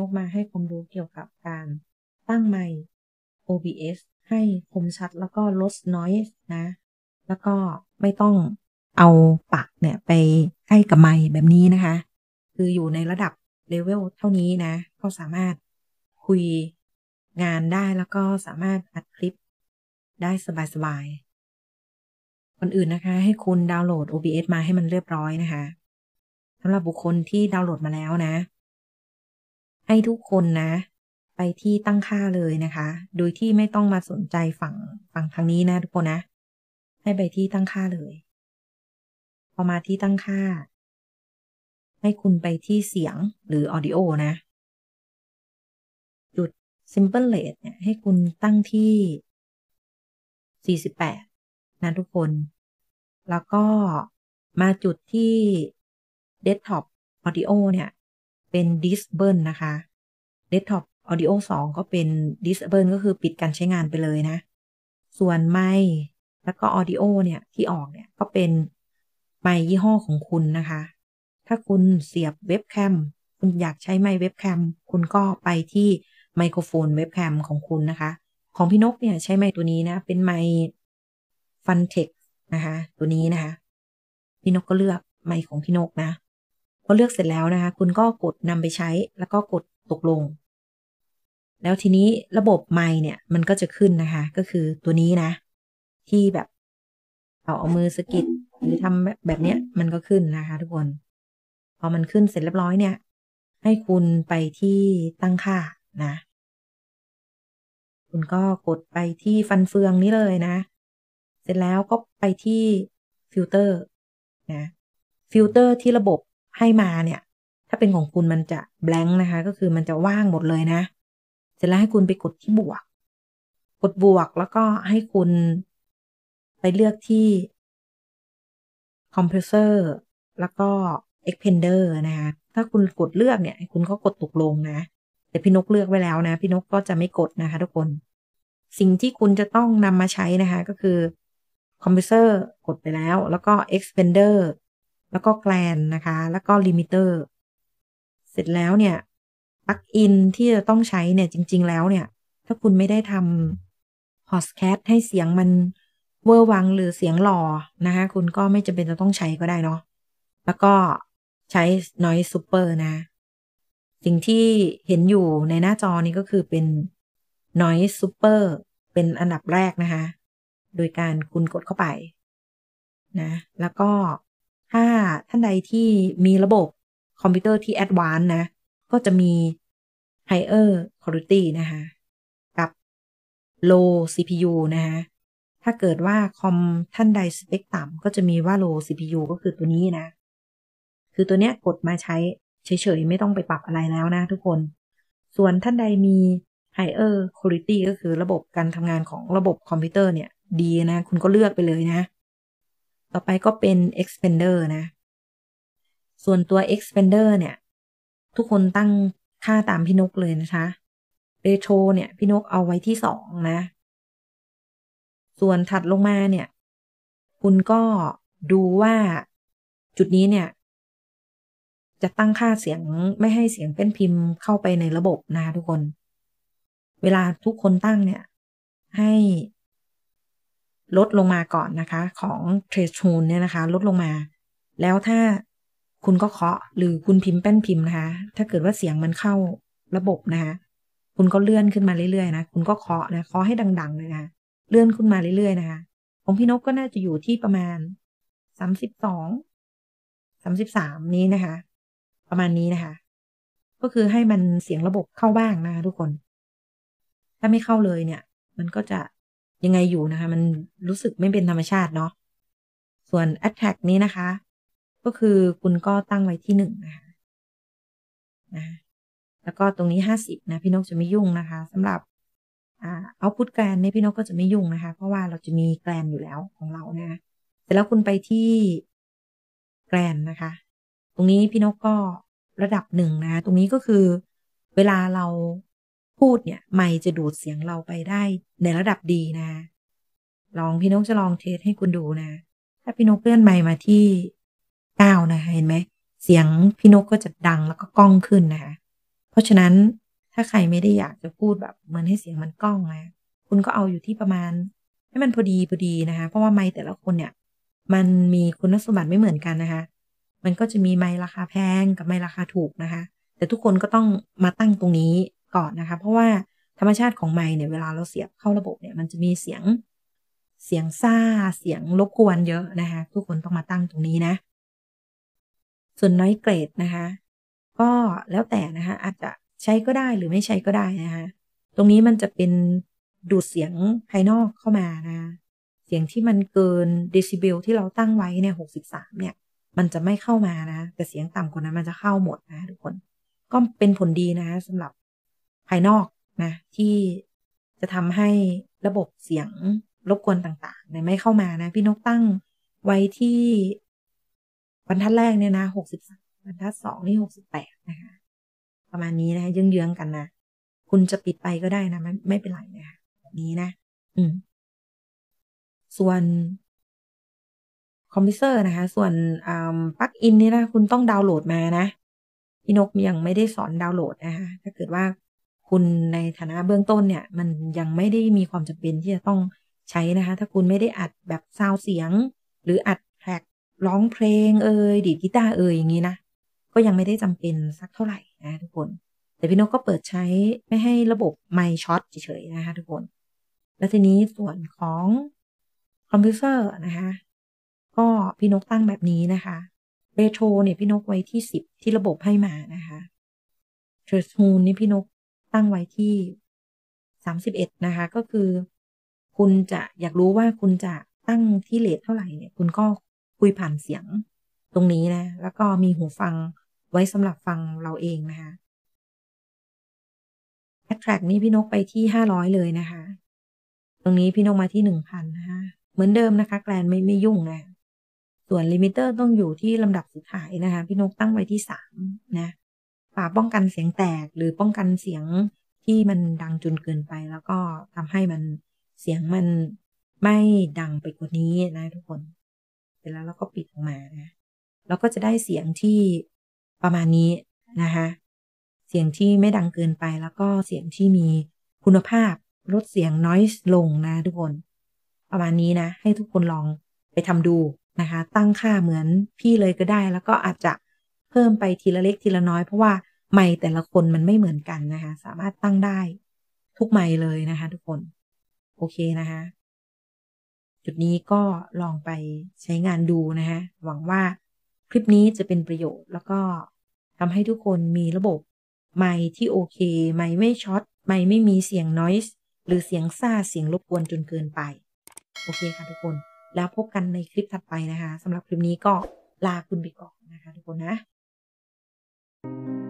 นกมาให้ความรู้เกี่ยวกับการตั้งไมค์ OBS ให้คมชัดแล้วก็ลด noise นะแล้วก็ไม่ต้องเอาปากเนี่ยไปใกล้กับไมค์แบบนี้นะคะคืออยู่ในระดับเลเวลเท่านี้นะก็สามารถคุยงานได้แล้วก็สามารถอัดคลิปได้สบายๆก่อนอื่นนะคะให้คุณดาวน์โหลด OBS มาให้มันเรียบร้อยนะคะสำหรับบุคคลที่ดาวน์โหลดมาแล้วนะให้ทุกคนนะไปที่ตั้งค่าเลยนะคะโดยที่ไม่ต้องมาสนใจฝั่งทางนี้นะทุกคนนะให้ไปที่ตั้งค่าเลยพอมาที่ตั้งค่าให้คุณไปที่เสียงหรือ audio นะจุด simple rate เนี่ยให้คุณตั้งที่48นะทุกคนแล้วก็มาจุดที่ desktop audio เนี่ยเป็น disable นะคะ desktop audio 2ก็เป็น disable ก็คือปิดการใช้งานไปเลยนะส่วนไมค์แล้วก็ audio เนี่ยที่ออกเนี่ยก็เป็นไมค์ยี่ห้อของคุณนะคะถ้าคุณเสียบเว็บแคมคุณอยากใช้ไมค์เว็บแคมคุณก็ไปที่ไมโครโฟนเว็บแคมของคุณนะคะของพี่นกเนี่ยใช้ไมค์ตัวนี้นะเป็นไมค์ Funtex นะคะตัวนี้นะคะพี่นกก็เลือกไมค์ของพี่นกนะพอเลือกเสร็จแล้วนะคะคุณก็กดนำไปใช้แล้วก็กดตกลงแล้วทีนี้ระบบไมค์เนี่ยมันก็จะขึ้นนะคะก็คือตัวนี้นะที่แบบเอามือสะกิดหรือทำแบบเนี้ยมันก็ขึ้นนะคะทุกคนพอมันขึ้นเสร็จเรียบร้อยเนี่ยให้คุณไปที่ตั้งค่านะคุณก็กดไปที่ฟันเฟืองนี้เลยนะเสร็จแล้วก็ไปที่ฟิลเตอร์นะฟิลเตอร์ที่ระบบให้มาเนี่ยถ้าเป็นของคุณมันจะ blank นะคะก็คือมันจะว่างหมดเลยนะเสร็จแล้วให้คุณไปกดที่บวกกดบวกแล้วก็ให้คุณไปเลือกที่ compressor แล้วก็ expander นะคะถ้าคุณกดเลือกเนี่ยคุณก็กดตกลงนะแต่พี่นกเลือกไว้แล้วนะพี่นกก็จะไม่กดนะคะทุกคนสิ่งที่คุณจะต้องนำมาใช้นะคะก็คือ compressor กดไปแล้วก็ expander แล้วก็ gland นะคะแล้วก็ limiter เสร็จแล้วเนี่ยปลั๊กอินที่จะต้องใช้เนี่ยจริงๆแล้วเนี่ยถ้าคุณไม่ได้ทำ podcast ให้เสียงมันเวอร์วังหรือเสียงหล่อนะคะคุณก็ไม่จำเป็นจะต้องใช้ก็ได้เนาะแล้วก็ใช้ noise super นะสิ่งที่เห็นอยู่ในหน้าจอนี้ก็คือเป็น noise super เป็นอันดับแรกนะคะโดยการคุณกดเข้าไปนะแล้วก็ถ้าท่านใดที่มีระบบคอมพิวเตอร์ที่ advanced นะก็จะมี higher quality นะคะกับ low CPU นะคะถ้าเกิดว่าคอมท่านใดสเปคต่ำก็จะมีว่า low CPU ก็คือตัวนี้นะคือตัวเนี้ยกดมาใช้เฉยๆไม่ต้องไปปรับอะไรแล้วนะทุกคนส่วนท่านใดมี higher quality ก็คือระบบการทำงานของระบบคอมพิวเตอร์เนี่ยดีนะคุณก็เลือกไปเลยนะต่อไปก็เป็น expander นะส่วนตัว expander เนี่ยทุกคนตั้งค่าตามพี่นกเลยนะคะ ratio เนี่ยพี่นกเอาไว้ที่2นะส่วนถัดลงมาเนี่ยคุณก็ดูว่าจุดนี้เนี่ยจะตั้งค่าเสียงไม่ให้เสียงเป็นพิมพ์เข้าไปในระบบนะคะทุกคนเวลาทุกคนตั้งเนี่ยให้ลดลงมาก่อนนะคะของ threshold เนี่ยนะคะลดลงมาแล้วถ้าคุณก็เคาะหรือคุณพิมพ์แป้นพิมพ์นะคะถ้าเกิดว่าเสียงมันเข้าระบบนะคะคุณก็เลื่อนขึ้นมาเรื่อยๆนะคุณก็เคาะนะเคาะให้ดังๆเลยนะเลื่อนขึ้นมาเรื่อยๆนะคะของพี่นกก็น่าจะอยู่ที่ประมาณ32 33นี้นะคะประมาณนี้นะคะก็คือให้มันเสียงระบบเข้าบ้างนะคะทุกคนถ้าไม่เข้าเลยเนี่ยมันก็จะยังไงอยู่นะคะมันรู้สึกไม่เป็นธรรมชาติเนาะส่วน attack นี้นะคะก็คือคุณก็ตั้งไว้ที่1นะคะแล้วก็ตรงนี้50นะพี่นกจะไม่ยุ่งนะคะสำหรับoutput แกรนเนี่ยพี่นกก็จะไม่ยุ่งนะคะเพราะว่าเราจะมีแกรนอยู่แล้วของเรานะเสร็จแล้วคุณไปที่แกรนนะคะตรงนี้พี่นกก็ระดับ1นะตรงนี้ก็คือเวลาเราพูดเนี่ยไมค์จะดูดเสียงเราไปได้ในระดับดีนะพี่นกจะลองเทสให้คุณดูนะถ้าพี่นกเลื่อนไมค์มาที่9นะคะเห็นไหมเสียงพี่นกก็จะดังแล้วก็ก้องขึ้นนะคะพราะฉะนั้นถ้าใครไม่ได้อยากจะพูดแบบเหมือนให้เสียงมันก้องนะคุณก็เอาอยู่ที่ประมาณให้มันพอดีนะคะเพราะว่าไมค์แต่ละคนเนี่ยมันมีคุณสมบัติไม่เหมือนกันนะคะมันก็จะมีไมค์ราคาแพงกับไมค์ราคาถูกนะคะแต่ทุกคนก็ต้องมาตั้งตรงนี้ก่อนนะคะเพราะว่าธรรมชาติของไมค์เนี่ยเวลาเราเสียบเข้าระบบเนี่ยมันจะมีเสียงซ่าเสียงรบกวนเยอะนะคะทุกคนต้องมาตั้งตรงนี้นะส่วนน้อยเกรดนะคะก็แล้วแต่นะคะอาจจะใช้ก็ได้หรือไม่ใช้ก็ได้นะคะตรงนี้มันจะเป็นดูดเสียงภายนอกเข้ามานะเสียงที่มันเกินเดซิเบลที่เราตั้งไว้เนี่ย63เนี่ยมันจะไม่เข้ามานะแต่เสียงต่ำกว่านั้นมันจะเข้าหมดนะทุกคนก็เป็นผลดีนะสำหรับภายนอกนะที่จะทำให้ระบบเสียงรบกวนต่างๆเนี่ยไม่เข้ามานะพี่นกตั้งไว้ที่บรรทัดแรกเนี่ยนะ63บรรทัด2นี่68นะคะประมาณนี้นะเยื้องๆกันนะคุณจะปิดไปก็ได้นะไม่เป็นไรนะคะแบบนี้นะส่วนคอมพิวเตอร์นะคะส่วนปลั๊กอินนี่นะคุณต้องดาวน์โหลดมานะพี่นกยังไม่ได้สอนดาวน์โหลดนะคะถ้าเกิดว่าคุณในฐานะเบื้องต้นเนี่ยมันยังไม่ได้มีความจำเป็นที่จะต้องใช้นะคะถ้าคุณไม่ได้อัดแบบซาวเสียงหรืออัดแทร็กร้องเพลงดีดกีตาร์อย่างนี้นะก็ยังไม่ได้จำเป็นสักเท่าไหร่นะทุกคนแต่พี่นกก็เปิดใช้ไม่ให้ระบบไมค์ช็อตเฉยๆนะคะทุกคนแล้วทีนี้ส่วนของคอมพิวเตอร์นะคะก็พี่นกตั้งแบบนี้นะคะเรโทรเนี่ยพี่นกไว้ที่10ที่ระบบให้มานะคะเทรสฮูนนี่พี่นกตั้งไว้ที่31นะคะก็คือคุณจะอยากรู้ว่าคุณจะตั้งที่เรทเท่าไหร่เนี่ยคุณก็คุยผ่านเสียงตรงนี้นะแล้วก็มีหูฟังไว้สำหรับฟังเราเองนะคะ Attract นี่พี่นกไปที่500เลยนะคะตรงนี้พี่นกมาที่1,000นะคะเหมือนเดิมนะคะแกลนไม่ยุ่งนะส่วนลิมิเตอร์ต้องอยู่ที่ลำดับสุดท้ายนะคะพี่นกตั้งไว้ที่3นะฝาป้องกันเสียงแตกหรือป้องกันเสียงที่มันดังจนเกินไปแล้วก็ทำให้มันเสียงมันไม่ดังไปกว่านี้นะทุกคนเสร็จแล้วเราก็ปิดออกมานะเราก็จะได้เสียงที่ประมาณนี้นะคะเสียงที่ไม่ดังเกินไปแล้วก็เสียงที่มีคุณภาพลดเสียง noise ลงนะทุกคนประมาณนี้นะให้ทุกคนลองไปทำดูนะคะตั้งค่าเหมือนพี่เลยก็ได้แล้วก็อาจจะเพิ่มไปทีละเล็กทีละน้อยเพราะว่าไมค์แต่ละคนมันไม่เหมือนกันนะคะสามารถตั้งได้ทุกไมค์เลยนะคะทุกคนโอเคนะคะจุดนี้ก็ลองไปใช้งานดูนะคะหวังว่าคลิปนี้จะเป็นประโยชน์แล้วก็ทำให้ทุกคนมีระบบไมค์ที่โอเคไมค์ไม่ช็อตไมค์ไม่มีเสียง noise หรือเสียงซ่าเสียงรบกวนจนเกินไปโอเคค่ะทุกคนแล้วพบกันในคลิปถัดไปนะคะสำหรับคลิปนี้ก็ลาคุณไปก่อนนะคะทุกคนนะ